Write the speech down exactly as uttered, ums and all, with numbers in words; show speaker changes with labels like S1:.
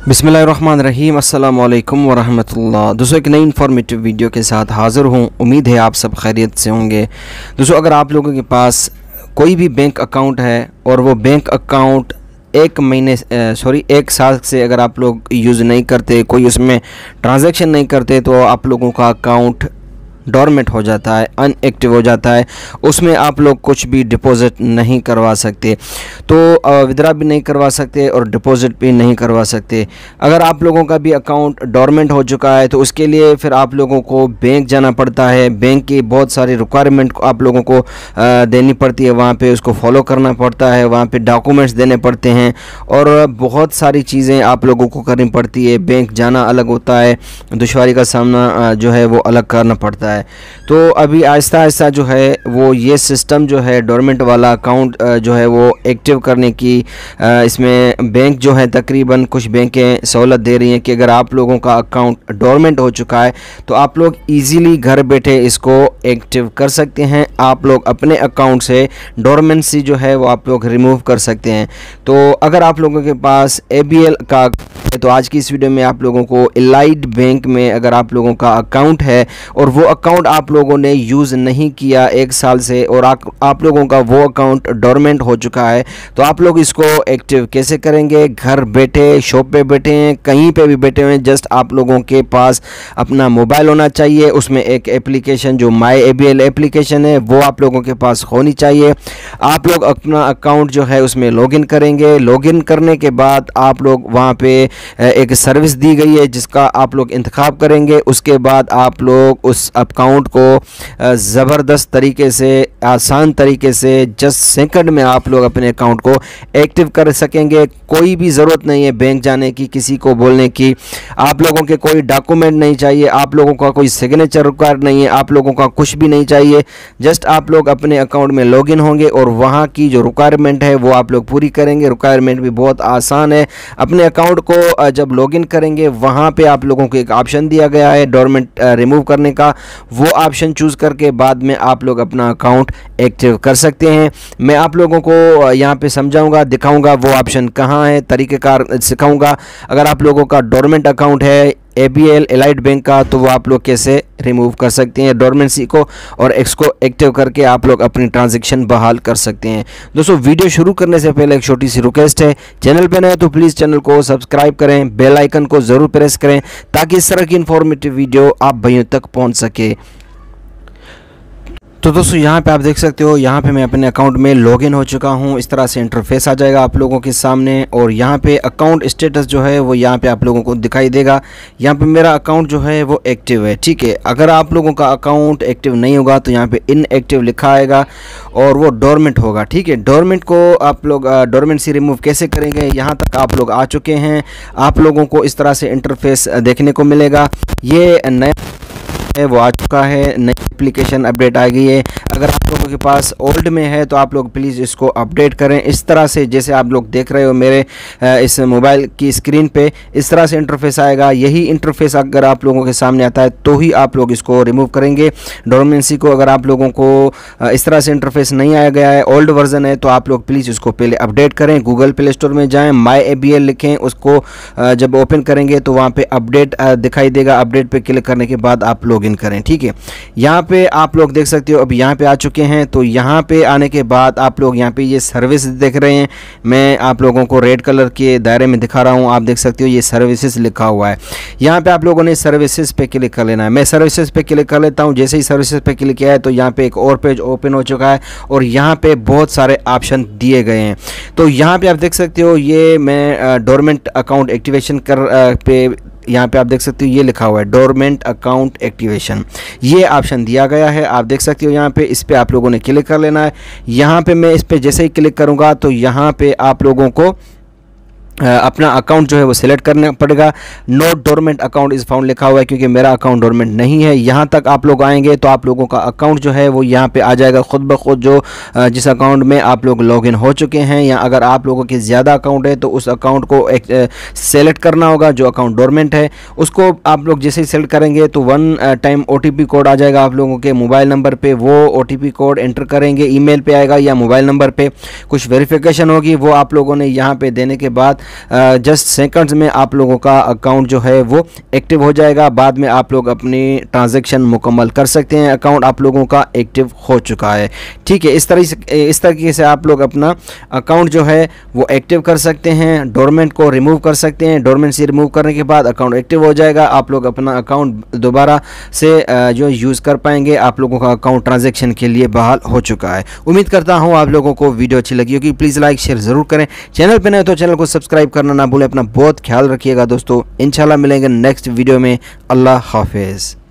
S1: बिस्मिल्लाहिर्रहमानिर्रहीम अस्सलाम वालेकुम वरहमतुल्लाह। दोस्तों एक नई इन्फॉर्मेटिव वीडियो के साथ हाज़िर हूँ। उम्मीद है आप सब खैरियत से होंगे। दोस्तों अगर आप लोगों के पास कोई भी बैंक अकाउंट है और वो बैंक अकाउंट एक महीने सॉरी एक साल से अगर आप लोग यूज़ नहीं करते, कोई उसमें ट्रांजैक्शन नहीं करते, तो आप लोगों का अकाउंट डोरमेंट हो जाता है, अनएक्टिव हो जाता है। उसमें आप लोग कुछ भी डिपॉज़िट नहीं करवा सकते, तो विड्रॉ भी नहीं करवा सकते और डिपॉज़िट भी नहीं करवा सकते। अगर आप लोगों का भी अकाउंट डोरमेंट हो चुका है तो उसके लिए फिर आप लोगों को बैंक जाना पड़ता है। बैंक की बहुत सारी रिक्वायरमेंट आप लोगों को देनी पड़ती है, वहाँ पे उसको फॉलो करना पड़ता है, वहाँ पे डॉक्यूमेंट्स देने पड़ते हैं और बहुत सारी चीज़ें आप लोगों को करनी पड़ती है। बैंक जाना अलग होता है, दुश्वारी का सामना जो है वो अलग करना पड़ता है। तो अभी आहिस्ता आहिस्ता जो है वो ये सिस्टम जो है डोरमेंट वाला अकाउंट जो है वो एक्टिव करने की इसमें बैंक जो है तकरीबन कुछ बैंकें सहूलत दे रही हैं कि अगर आप लोगों का अकाउंट डोरमेंट हो चुका है तो आप लोग इजीली घर बैठे इसको एक्टिव कर सकते हैं। आप लोग अपने अकाउंट से डोरमेंसी जो है वो आप लोग रिमूव कर सकते हैं। तो अगर आप लोगों के पास ए बी एल का तो आज की इस वीडियो में आप लोगों को एलाइड बैंक में अगर आप लोगों का अकाउंट है और वो अकाउंट आप लोगों ने यूज़ नहीं किया एक साल से और आप, आप लोगों का वो अकाउंट डोरमेंट हो चुका है, तो आप लोग इसको एक्टिव कैसे करेंगे। घर बैठे, शॉप पे बैठे हैं, कहीं पे भी बैठे हुए हैं, जस्ट आप लोगों के पास अपना मोबाइल होना चाहिए। उसमें एक एप्लीकेशन जो my A B L application है वो आप लोगों के पास होनी चाहिए। आप लोग अपना अकाउंट जो है उसमें लॉगिन करेंगे। लॉगिन करने के बाद आप लोग वहाँ पे एक सर्विस दी गई है जिसका आप लोग इंतखाब करेंगे। उसके बाद आप लोग उस अकाउंट को ज़बरदस्त तरीके से, आसान तरीके से जस्ट सेकंड में आप लोग अपने अकाउंट को एक्टिव कर सकेंगे। कोई भी ज़रूरत नहीं है बैंक जाने की, किसी को बोलने की। आप लोगों के कोई डॉक्यूमेंट नहीं चाहिए, आप लोगों का कोई सिग्नेचर रिक्वायर नहीं है, आप लोगों का कुछ भी नहीं चाहिए। जस्ट आप लोग अपने अकाउंट में लॉगिन होंगे और वहाँ की जो रिक्वायरमेंट है वो आप लोग पूरी करेंगे। रिक्वायरमेंट भी बहुत आसान है। अपने अकाउंट को जब लॉगिन करेंगे वहाँ पे आप लोगों को एक ऑप्शन दिया गया है डोरमेंट रिमूव करने का, वो ऑप्शन चूज़ करके बाद में आप लोग अपना अकाउंट एक्टिव कर सकते हैं। मैं आप लोगों को यहाँ पे समझाऊंगा, दिखाऊंगा वो ऑप्शन कहाँ है, तरीक़ेकार सिखाऊंगा। अगर आप लोगों का डोरमेंट अकाउंट है A B L allied bank का तो वो आप लोग कैसे रिमूव कर सकते हैं डोरमेंसी को और इसको एक्टिव करके आप लोग अपनी ट्रांजैक्शन बहाल कर सकते हैं। दोस्तों वीडियो शुरू करने से पहले एक छोटी सी रिक्वेस्ट है, चैनल पे नए तो प्लीज़ चैनल को सब्सक्राइब करें, बेल आइकन को ज़रूर प्रेस करें ताकि इस तरह की इन्फॉर्मेटिव वीडियो आप भाइयों तक पहुँच सके। तो दोस्तों यहाँ पे आप देख सकते हो, यहाँ पे मैं अपने अकाउंट में लॉगिन हो चुका हूँ। इस तरह से इंटरफेस आ जाएगा आप लोगों के सामने और यहाँ पे अकाउंट स्टेटस जो है वो यहाँ पे आप लोगों को दिखाई देगा। यहाँ पे मेरा अकाउंट जो है वो एक्टिव है, ठीक है। अगर आप लोगों का अकाउंट एक्टिव नहीं होगा तो यहाँ पे इनएक्टिव लिखा आएगा और वो डोरमेंट होगा, ठीक है। डोरमेंट को आप लोग डोरमेंट से रिमूव कैसे करेंगे, यहाँ तक आप लोग आ चुके हैं। आप लोगों को इस तरह से इंटरफेस देखने को मिलेगा। ये नया है वो आ चुका है, नई एप्लीकेशन अपडेट आ गई है। अगर आप लोगों के पास ओल्ड में है तो आप लोग प्लीज़ इसको अपडेट करें। इस तरह से जैसे आप लोग देख रहे हो मेरे इस मोबाइल की स्क्रीन पे इस तरह से इंटरफेस आएगा। यही इंटरफेस अगर आप लोगों के सामने आता है तो ही आप लोग इसको रिमूव करेंगे डोरमेंसी को। अगर आप लोगों को इस तरह से इंटरफेस नहीं आया गया है, ओल्ड वर्जन है, तो आप लोग प्लीज़ इसको पहले अपडेट करें। गूगल प्ले स्टोर में जाएँ, माई ए बी एल लिखें, उसको जब ओपन करेंगे तो वहाँ पर अपडेट दिखाई देगा। अपडेट पर क्लिक करने के बाद आप लोग इन करें, ठीक है। यहाँ पे आप लोग देख सकते हो अब यहाँ पे आ चुके हैं। तो यहाँ पे आने के बाद आप लोग यहाँ पे ये सर्विस देख रहे हैं, मैं आप लोगों को रेड कलर के दायरे में दिखा रहा हूँ। आप देख सकते हो ये सर्विसेज लिखा हुआ है। यहाँ पे आप लोगों ने सर्विसेज पे क्लिक कर लेना है। मैं सर्विसेज पे क्लिक कर लेता हूँ। जैसे ही सर्विसेज पे क्लिक किया है तो यहाँ पे एक और पेज ओपन हो चुका है और यहाँ पे बहुत सारे ऑप्शन दिए गए हैं। तो यहाँ पे आप देख सकते हो ये मैं डोरमेंट अकाउंट एक्टिवेशन कर पे यहाँ पे आप देख सकते हो ये लिखा हुआ है डोरमेंट अकाउंट एक्टिवेशन, ये ऑप्शन दिया गया है। आप देख सकते हो यहाँ पे इस पे आप लोगों ने क्लिक कर लेना है। यहाँ पे मैं इस पे जैसे ही क्लिक करूँगा तो यहाँ पे आप लोगों को अपना अकाउंट जो है वो सिलेक्ट करना पड़ेगा। Note dormant account is found लिखा हुआ है क्योंकि मेरा अकाउंट डोरमेंट नहीं है। यहाँ तक आप लोग आएंगे तो आप लोगों का अकाउंट जो है वो यहाँ पे आ जाएगा खुद ब खुद, जो जिस अकाउंट में आप लोग लॉगिन हो चुके हैं। या अगर आप लोगों के ज़्यादा अकाउंट है तो उस अकाउंट को एक सेलेक्ट करना होगा। जो अकाउंट डोरमेंट है उसको आप लोग जैसे ही सेलेक्ट करेंगे तो one time O T P code आ जाएगा आप लोगों के मोबाइल नंबर पर। वो O T P code enter करेंगे, ईमेल पे आएगा या मोबाइल नंबर पर कुछ वेरिफिकेशन होगी, वो आप लोगों ने यहाँ पर देने के बाद जस्ट सेकंड्स में आप लोगों का अकाउंट जो है वो एक्टिव हो जाएगा। बाद में आप लोग अपनी ट्रांजैक्शन मुकम्मल कर सकते हैं। अकाउंट आप लोगों का एक्टिव हो चुका है। ठीक है, इस तरह से इस तरीके से आप लोग अपना अकाउंट जो है वो एक्टिव कर सकते हैं। डोरमेंट को रिमूव कर सकते हैं। डोरमेंट से रिमूव करने के बाद अकाउंट एक्टिव हो जाएगा। आप लोग अपना अकाउंट दोबारा से जो यूज़ कर पाएंगे। आप लोगों का अकाउंट ट्रांजैक्शन के लिए बहाल हो चुका है। उम्मीद करता हूँ आप लोगों को वीडियो अच्छी लगी होगी। प्लीज़ लाइक शेयर ज़रूर करें। चैनल पर नए तो चैनल को सब्सक्राइब करना ना भूलें। अपना बहुत ख्याल रखिएगा दोस्तों। इंशाल्लाह मिलेंगे नेक्स्ट वीडियो में। अल्लाह हाफिज़।